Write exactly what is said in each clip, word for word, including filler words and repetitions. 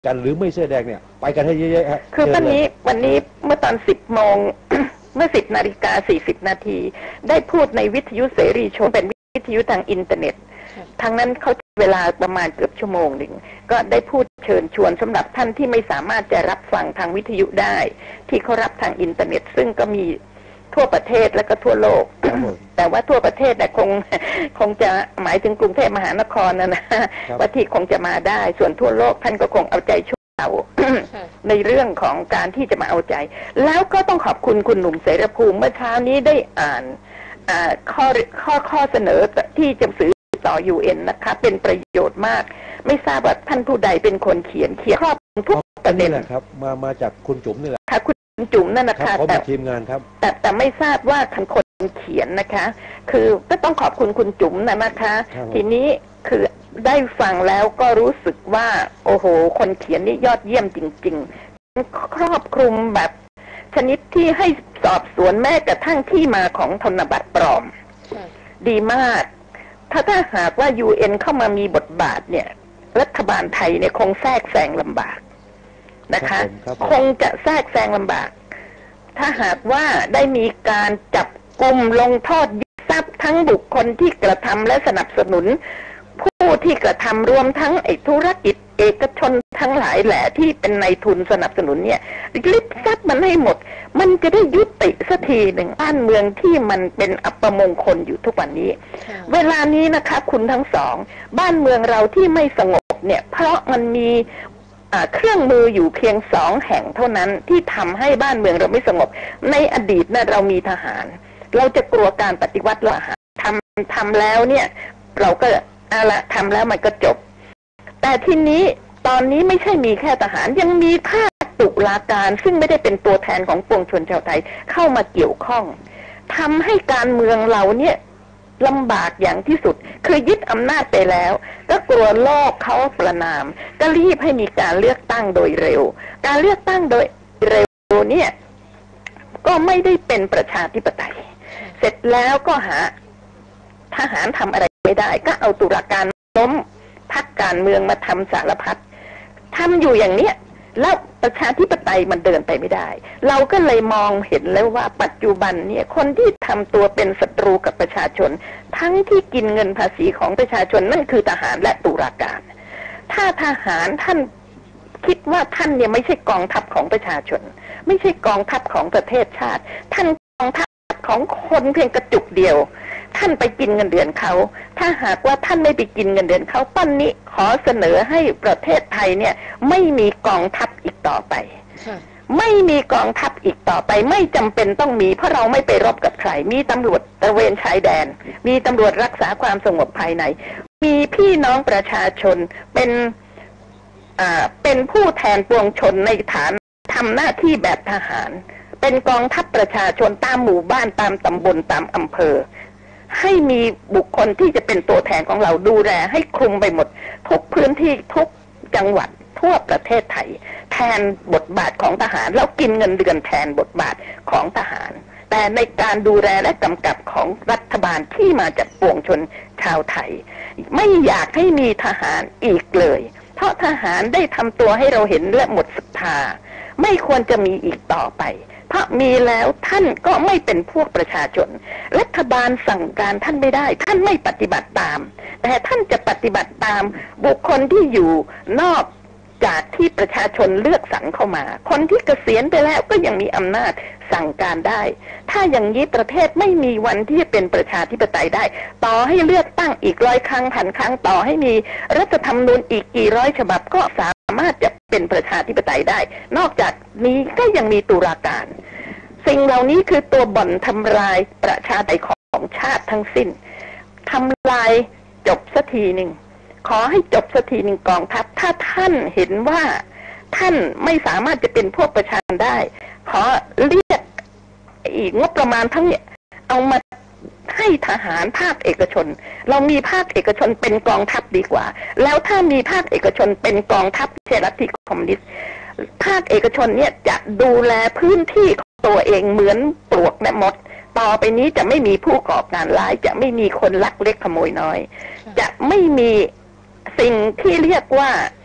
กันหรือไม่เสื้อแดงเนี่ยไปกันให้เยอะๆฮะคือวันนี้วันนี้เมื่อตอนสิบโมง เมื่อสิบนาฬิกาสี่สิบนาทีได้พูดในวิทยุเสรีชนเป็นวิทยุทางอินเทอร์เน็ตทางนั้นเขาเวลาประมาณเกือบชั่วโมงหนึ่งก็ได้พูดเชิญชวนสำหรับท่านที่ไม่สามารถจะรับฟังทางวิทยุได้ที่เขารับทางอินเทอร์เน็ตซึ่งก็มีทั่วประเทศและก็ทั่วโลก แต่ว่าทั่วประเทศแต่คงคงจะหมายถึงกรุงเทพมหานครนะนะว่าที่คงจะมาได้ส่วนทั่วโลกท่านก็คงเอาใจช่วยเรา ในเรื่องของการที่จะมาเอาใจแล้วก็ต้องขอบคุณคุณหนุ่มเสรภูมิเมื่อเช้านี้ได้อ่านข้อข้อข้อเสนอที่จะสื่อต่อ ยู เอ็น นะคะเป็นประโยชน์มากไม่ทราบว่าท่านผู้ใดเป็นคนเขียนเขียนครอบคลุมทุกประเด็นแหละครับมามาจากคุณจุ๋มนี่แหละค่ะคุณจุ๋มนั่นนะคะแต่ทีมงานครับแต่แต่ไม่ทราบว่าคนเขียนนะคะคือก็ต้องขอบคุณคุณจุ๋มนะนะคะทีนี้คือได้ฟังแล้วก็รู้สึกว่าโอ้โหคนเขียนนี่ยอดเยี่ยมจริงๆครอบคลุมแบบชนิดที่ให้สอบสวนแม้กระทั่งที่มาของธนบัตรปลอมดีมากถ้าถ้าหากว่า ยู เอ็น เข้ามามีบทบาทเนี่ยรัฐบาลไทยเนี่ยคงแทรกแซงลำบากนะคะคงจะแทรกแซงลำบากถ้าหากว่าได้มีการจับกุมลงโทษยึดทรัพย์ทั้งบุคคลที่กระทำและสนับสนุนผู้ที่กระทำรวมทั้งไอ้ธุรกิจเอกชนทั้งหลายแหละที่เป็นนายทุนสนับสนุนเนี่ยยึดทรัพย์มันให้หมดมันจะได้ยุติสักทีหนึ่งบ้านเมืองที่มันเป็นอัปมงคลอยู่ทุกวันนี้เวลานี้นะคะคุณทั้งสองบ้านเมืองเราที่ไม่สงบเนี่ยเพราะมันมีเครื่องมืออยู่เพียงสองแห่งเท่านั้นที่ทำให้บ้านเมืองเราไม่สงบในอดีตนะเรามีทหารเราจะกลัวการปฏิวัติทหารทำทำแล้วเนี่ยเราก็เอาละทำแล้วมันก็จบแต่ทีนี้ตอนนี้ไม่ใช่มีแค่ทหารยังมีภาคตุลาการซึ่งไม่ได้เป็นตัวแทนของปวงชนชาวไทยเข้ามาเกี่ยวข้องทำให้การเมืองเราเนี่ยลำบากอย่างที่สุดคือยึดอำนาจไปแล้วก็กลัวโลกเขาประนามก็รีบให้มีการเลือกตั้งโดยเร็วการเลือกตั้งโดยเร็วเนี่ยก็ไม่ได้เป็นประชาธิปไตยเสร็จแล้วก็หาทหารทำอะไรไม่ได้ก็เอาตุลาการล้มพรรคการเมืองมาทำสารพัดทำอยู่อย่างเนี้ยแล้วประชาธิปไตยมันเดินไปไม่ได้เราก็เลยมองเห็นแล้วว่าปัจจุบันเนี่ยคนที่ทำตัวเป็นศัตรูกับประชาชนทั้งที่กินเงินภาษีของประชาชนนั่นคือทหารและตุลาการถ้าทหารท่านคิดว่าท่านเนี่ยไม่ใช่กองทัพของประชาชนไม่ใช่กองทัพของประเทศชาติท่านกองทัพของคนเพียงกระจุกเดียวท่านไปกินเงินเดือนเขาถ้าหากว่าท่านไม่ไปกินเงินเดือนเขาตอนนี้ขอเสนอให้ประเทศไทยเนี่ยไม่มีกองทัพอีกต่อไปไม่มีกองทัพอีกต่อไปไม่จำเป็นต้องมีเพราะเราไม่ไปรบกับใครมีตำรวจตระเวนชายแดนมีตำรวจรักษาความสงบภายในมีพี่น้องประชาชนเป็นอ่าเป็นผู้แทนปวงชนในฐานทำหน้าที่แบบทหารเป็นกองทัพประชาชนตามหมู่บ้านตามตำบลตามอำเภอให้มีบุคคลที่จะเป็นตัวแทนของเราดูแลให้คลุมไปหมดทุกพื้นที่ทุกจังหวัดทั่วประเทศไทยแทนบทบาทของทหารแล้วกินเงินเดือนแทนบทบาทของทหารแต่ในการดูแลและกำกับของรัฐบาลที่มาจากปวงชนชาวไทยไม่อยากให้มีทหารอีกเลยเพราะทหารได้ทำตัวให้เราเห็นและหมดศรัทธาไม่ควรจะมีอีกต่อไปเพราะมีแล้วท่านก็ไม่เป็นพวกประชาชนรัฐบาลสั่งการท่านไม่ได้ท่านไม่ปฏิบัติตามแต่ท่านจะปฏิบัติตามบุคคลที่อยู่นอกจากที่ประชาชนเลือกสรรเข้ามาคนที่เกษียณไปแล้วก็ยังมีอำนาจสั่งการได้ถ้าอย่างนี้ประเทศไม่มีวันที่จะเป็นประชาธิปไตยได้ต่อให้เลือกตั้งอีกร้อยครั้งพันครั้งต่อให้มีรัฐธรรมนูญอีกกี่ร้อยฉบับก็สามารถจะเป็นประชาธิปไตยได้นอกจากนี้ก็ยังมีตุลาการสิ่งเหล่านี้คือตัวบ่อนทำลายประชาธิปไตยของชาติทั้งสิ้นทำลายจบสักทีหนึ่งขอให้จบสักทีหนึ่งกองทัพถ้าท่านเห็นว่าท่านไม่สามารถจะเป็นพวกประชาชนได้ขอเรียกอีกงบประมาณทั้งเนี่ยเอามาให้ทหารภาคเอกชนเรามีภาคเอกชนเป็นกองทัพดีกว่าแล้วถ้ามีภาคเอกชนเป็นกองทัพเชลัทธิคอมมิวนิสต์ภาคเอกชนเนี่ยจะดูแลพื้นที่ของตัวเองเหมือนปลวกและมดต่อไปนี้จะไม่มีผู้ก่อการร้ายจะไม่มีคนลักเล็กขโมยน้อยจะไม่มีสิ่งที่เรียกว่า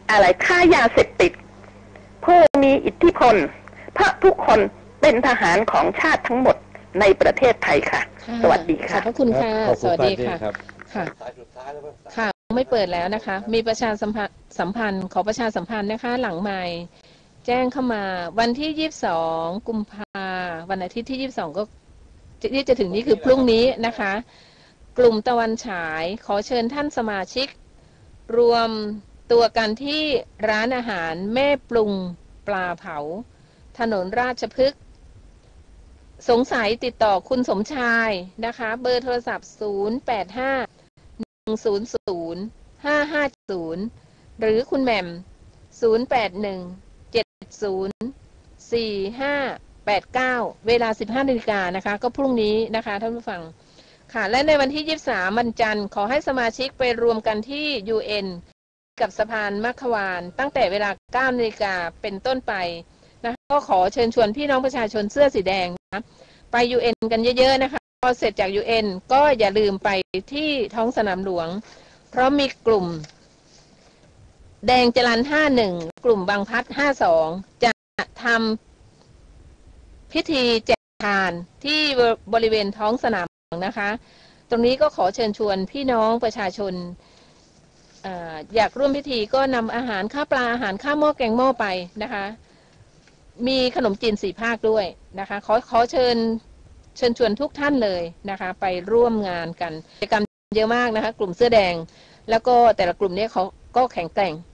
อะไรค่ายาเสพติดผู้มีอิทธิพลเพราะทุกคนเป็นทหารของชาติทั้งหมดในประเทศไทยค่ะสวัสดีค่ะขอบพระคุณค่ะขอบสวัสดีค่ะรับค่ะสายสุดท้ายแล้วมั้งค่ะไม่เปิดแล้วนะคะ มีประชาสัมพันธ์สัมพันธ์ขอประชาสัมพันธ์นะคะ หลังใหม่แจ้งเข้ามาวันที่ยี่สิบสองกุมภาวันอาทิตย์ที่ยี่สิบสองก็ที่จะถึงนี้คือพรุ่งนี้นะคะ กลุ่มตะวันฉายขอเชิญท่านสมาชิก รวมตัวกันที่ร้านอาหารแม่ปรุงปลาเผา ถนนราชพฤกษ์สงสัยติดต่อคุณสมชายนะคะ เบอร์โทรศัพท์ ศูนย์ แปด ห้า หนึ่ง ศูนย์ ศูนย์ ห้า ห้า ศูนย์ หรือคุณแหม่ม ศูนย์ แปด หนึ่ง เจ็ด ศูนย์ สี่ ห้า แปด เก้า เวลา สิบห้านาฬิกานะคะ ก็พรุ่งนี้นะคะท่านผู้ฟังค่ะและในวันที่ยี่สิบสามวันจันทร์ขอให้สมาชิกไปรวมกันที่ ยู เอ็น กับสะพานมัคควานตั้งแต่เวลา เก้า นาฬิกาเป็นต้นไปนะก็ขอเชิญชวนพี่น้องประชาชนเสื้อสีแดงนะไป ยู เอ็น กันเยอะๆนะคะพอเสร็จจาก ยู เอ็น ก็อย่าลืมไปที่ท้องสนามหลวงเพราะมีกลุ่มแดงจรัญห้าหนึ่งกลุ่มบางพัดห้าสองจะทำพิธีแจกทานที่บริเวณท้องสนามหลวงนะคะตรงนี้ก็ขอเชิญชวนพี่น้องประชาชน อ่าอยากร่วมพิธีก็นำอาหารข้าวปลาอาหารข้าวหม้อแกงหม้อไปนะคะมีขนมจีนสี่ภาคด้วยนะคะขอขอเชิญเชิญชวนทุกท่านเลยนะคะไปร่วมงานกันกิจกรรมเยอะมากนะคะกลุ่มเสื้อแดงแล้วก็แต่ละกลุ่มนี้เขาก็แข็งแกร่ง